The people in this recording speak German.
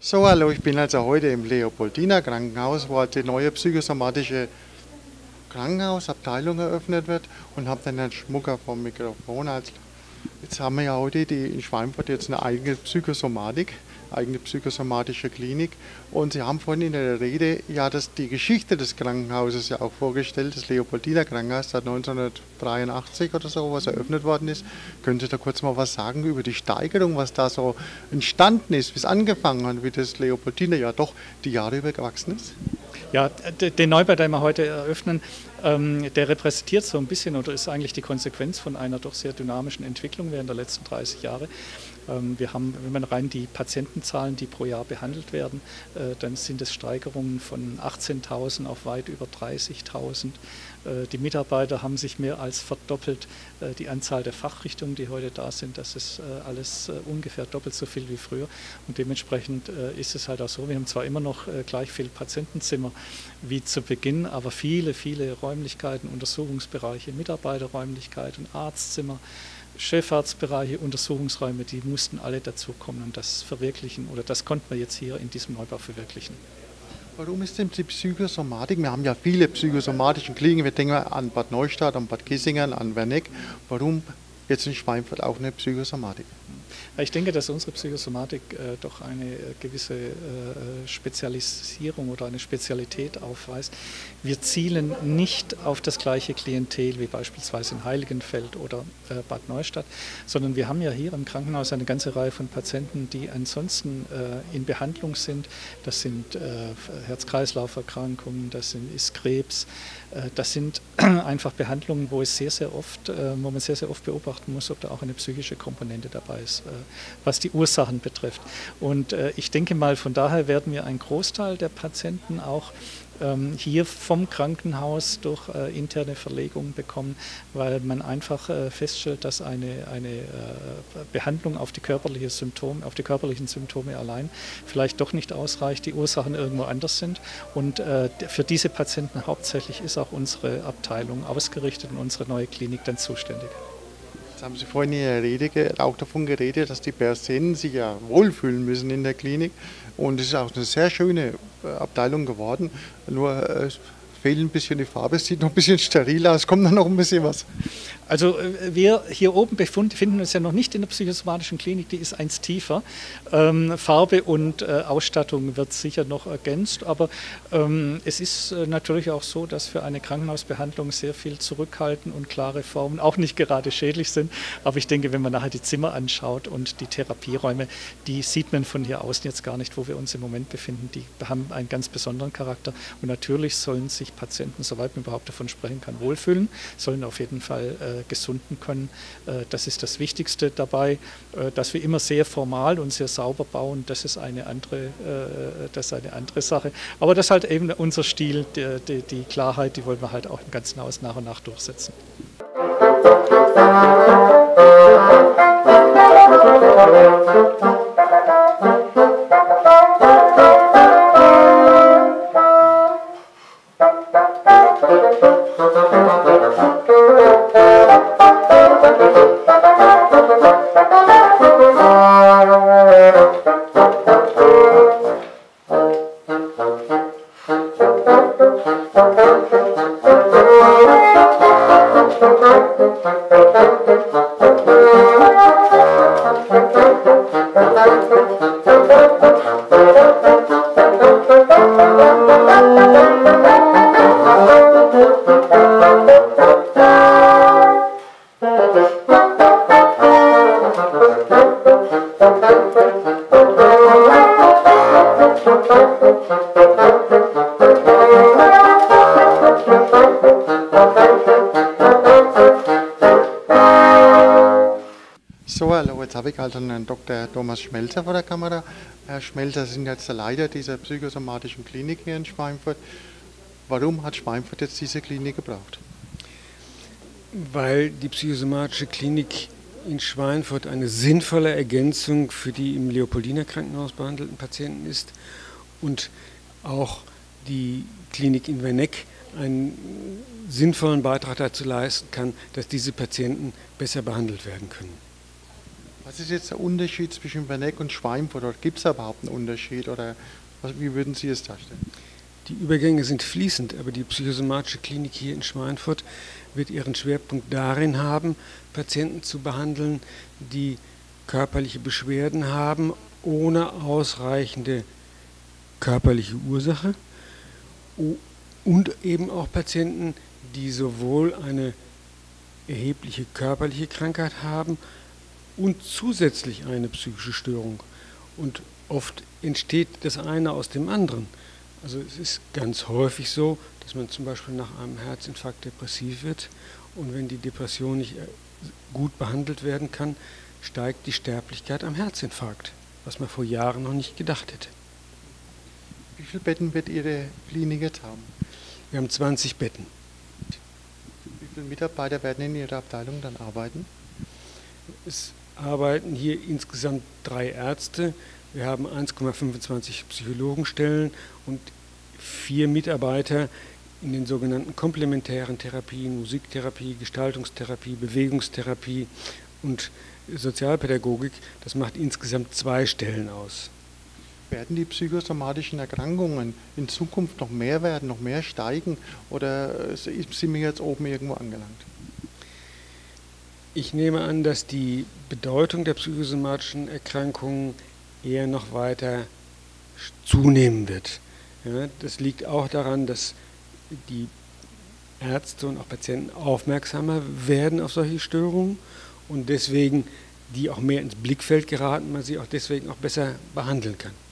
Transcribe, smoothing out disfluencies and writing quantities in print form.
So, hallo, ich bin also heute im Leopoldiner Krankenhaus, wo halt die neue psychosomatische Krankenhausabteilung eröffnet wird und habe dann einen Schmucker vom Mikrofon. Also, jetzt haben wir ja heute in Schweinfurt jetzt eine eigene Psychosomatik, eigene psychosomatische Klinik, und Sie haben vorhin in der Rede ja die Geschichte des Krankenhauses ja auch vorgestellt, das Leopoldiner Krankenhaus seit 1983 oder so, was eröffnet worden ist. Können Sie da kurz mal was sagen über die Steigerung, was da so entstanden ist, wie es angefangen hat, wie das Leopoldiner ja doch die Jahre über gewachsen ist? Ja, den Neubau, den wir heute eröffnen, der repräsentiert so ein bisschen oder ist eigentlich die Konsequenz von einer doch sehr dynamischen Entwicklung während der letzten 30 Jahre. Wir haben, wenn man rein die Patientenzahlen, die pro Jahr behandelt werden, dann sind es Steigerungen von 18.000 auf weit über 30.000. Die Mitarbeiter haben sich mehr als verdoppelt. Die Anzahl der Fachrichtungen, die heute da sind, das ist alles ungefähr doppelt so viel wie früher. Und dementsprechend ist es halt auch so, wir haben zwar immer noch gleich viel Patientenzimmer wie zu Beginn, aber viele, viele Räumlichkeiten, Untersuchungsbereiche, Mitarbeiterräumlichkeiten, Arztzimmer, Chefarztbereiche, Untersuchungsräume, die mussten alle dazukommen und das verwirklichen, oder das konnten wir jetzt hier in diesem Neubau verwirklichen. Warum ist denn die Psychosomatik? Wir haben ja viele psychosomatische Kliniken, wir denken an Bad Neustadt, an Bad Kissingen, an Werneck. Warum jetzt in Schweinfurt auch eine Psychosomatik? Ich denke, dass unsere Psychosomatik doch eine gewisse Spezialisierung oder eine Spezialität aufweist. Wir zielen nicht auf das gleiche Klientel wie beispielsweise in Heiligenfeld oder Bad Neustadt, sondern wir haben ja hier im Krankenhaus eine ganze Reihe von Patienten, die ansonsten in Behandlung sind. Das sind Herz-Kreislauf-Erkrankungen, ist Krebs. Das sind einfach Behandlungen, wo man sehr, sehr oft beobachten muss, ob da auch eine psychische Komponente dabei ist, was die Ursachen betrifft. Und ich denke mal, von daher werden wir einen Großteil der Patienten auch hier vom Krankenhaus durch interne Verlegungen bekommen, weil man einfach feststellt, dass eine Behandlung auf die körperlichen Symptome allein vielleicht doch nicht ausreicht, die Ursachen irgendwo anders sind. Und für diese Patienten hauptsächlich ist auch unsere Abteilung ausgerichtet und unsere neue Klinik dann zuständig. Jetzt haben Sie vorhin in Ihrer Rede auch davon geredet, dass die Patienten sich ja wohlfühlen müssen in der Klinik. Und es ist auch eine sehr schöne Abteilung geworden. Nur es fehlt ein bisschen die Farbe, es sieht noch ein bisschen steril aus, kommt dann noch ein bisschen was. Also wir hier oben befinden uns ja noch nicht in der psychosomatischen Klinik, die ist eins tiefer. Farbe und Ausstattung wird sicher noch ergänzt, aber es ist natürlich auch so, dass für eine Krankenhausbehandlung sehr viel Zurückhalten und klare Formen auch nicht gerade schädlich sind. Aber ich denke, wenn man nachher die Zimmer anschaut und die Therapieräume, die sieht man von hier außen jetzt gar nicht, wo wir uns im Moment befinden. Die haben einen ganz besonderen Charakter und natürlich sollen sich Patienten, soweit man überhaupt davon sprechen kann, wohlfühlen, sollen auf jeden Fall gesunden können. Das ist das Wichtigste dabei, dass wir immer sehr formal und sehr sauber bauen. Das ist eine andere Sache. Aber das ist halt eben unser Stil, die Klarheit, die wollen wir halt auch im ganzen Haus nach und nach durchsetzen. So, hallo, jetzt habe ich also einen Dr. Thomas Schmelzer vor der Kamera. Herr Schmelzer, Sie sind jetzt der Leiter dieser psychosomatischen Klinik hier in Schweinfurt. Warum hat Schweinfurt jetzt diese Klinik gebraucht? Weil die psychosomatische Klinik in Schweinfurt eine sinnvolle Ergänzung für die im Leopoldiner Krankenhaus behandelten Patienten ist und auch die Klinik in Werneck einen sinnvollen Beitrag dazu leisten kann, dass diese Patienten besser behandelt werden können. Was ist jetzt der Unterschied zwischen Werneck und Schweinfurt? Oder gibt es da überhaupt einen Unterschied? Oder wie würden Sie es darstellen? Die Übergänge sind fließend, aber die psychosomatische Klinik hier in Schweinfurt wird ihren Schwerpunkt darin haben, Patienten zu behandeln, die körperliche Beschwerden haben, ohne ausreichende körperliche Ursache, und eben auch Patienten, die sowohl eine erhebliche körperliche Krankheit haben und zusätzlich eine psychische Störung. Und oft entsteht das eine aus dem anderen. Also es ist ganz häufig so, dass man zum Beispiel nach einem Herzinfarkt depressiv wird, und wenn die Depression nicht gut behandelt werden kann, steigt die Sterblichkeit am Herzinfarkt, was man vor Jahren noch nicht gedacht hätte. Wie viele Betten wird Ihre Klinik jetzt haben? Wir haben 20 Betten. Wie viele Mitarbeiter werden in Ihrer Abteilung dann arbeiten? Es arbeiten hier insgesamt 3 Ärzte. Wir haben 1,25 Psychologenstellen und 4 Mitarbeiter in den sogenannten komplementären Therapien, Musiktherapie, Gestaltungstherapie, Bewegungstherapie und Sozialpädagogik. Das macht insgesamt 2 Stellen aus. Werden die psychosomatischen Erkrankungen in Zukunft noch mehr werden, noch mehr steigen, oder sind wir jetzt oben irgendwo angelangt? Ich nehme an, dass die Bedeutung der psychosomatischen Erkrankungen eher noch weiter zunehmen wird. Ja, das liegt auch daran, dass die Ärzte und auch Patienten aufmerksamer werden auf solche Störungen und deswegen die auch mehr ins Blickfeld geraten, man sie auch deswegen auch besser behandeln kann.